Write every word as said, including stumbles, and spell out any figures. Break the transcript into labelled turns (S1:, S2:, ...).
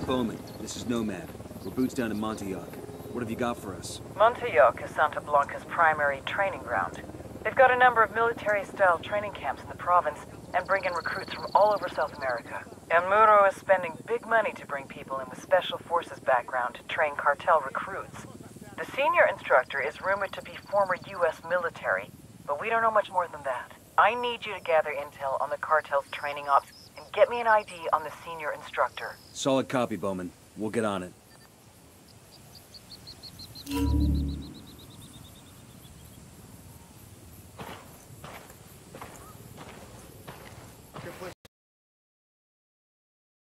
S1: Bowman. This is Nomad. We're boots down in Montauk. What have you got for us?
S2: Montauk is Santa Blanca's primary training ground. They've got a number of military-style training camps in the province and bring in recruits from all over South America. El Muro is spending big money to bring people in with special forces background to train cartel recruits. The senior instructor is rumored to be former U S military, but we don't know much more than that. I need you to gather intel on the cartel's training ops and get me an I D on the senior instructor.
S1: Solid copy, Bowman. We'll get on it.